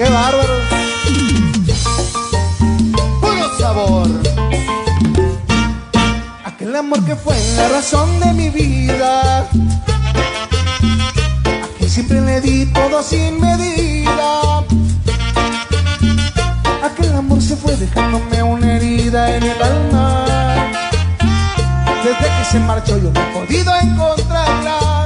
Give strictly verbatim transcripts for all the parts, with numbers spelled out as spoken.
¡Qué bárbaro! ¡Puro sabor! Aquel amor que fue la razón de mi vida, a quien siempre le di todo sin medida. Aquel amor se fue dejándome una herida en el alma. Desde que se marchó yo no he podido encontrarla.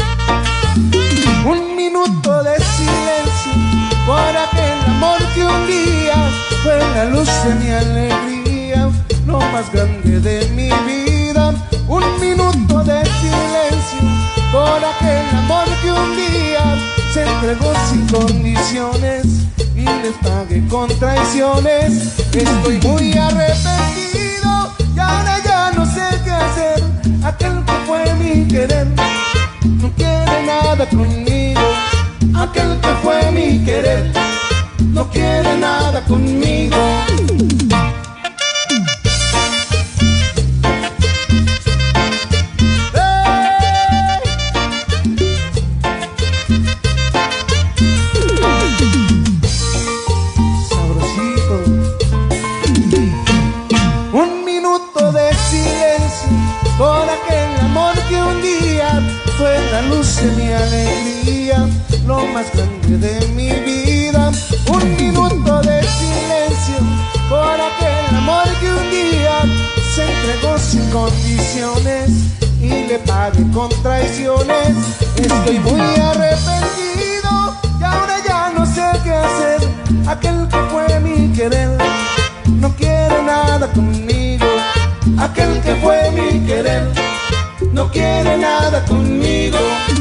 Un minuto de silencio por aquel amor que un día fue la luz de mi alegría, lo más grande de mi vida. Un minuto de silencio por aquel amor que un día se entregó sin condiciones y les pagué con traiciones. Estoy muy arrepentido y ahora ya no sé qué hacer. Aquel que fue mi querer no quiere nada conmigo. Aquel que fue mi querer no quiere nada conmigo. Por aquel amor que un día fue la luz de mi alegría, lo más grande de mi vida. Un minuto de silencio por aquel amor que un día se entregó sin condiciones y le pagué con traiciones. Estoy muy arrepentido y ahora ya no sé qué hacer. Aquel que fue mi querer no quiere nada conmigo. Aquel que fue mi querer no quiere nada conmigo.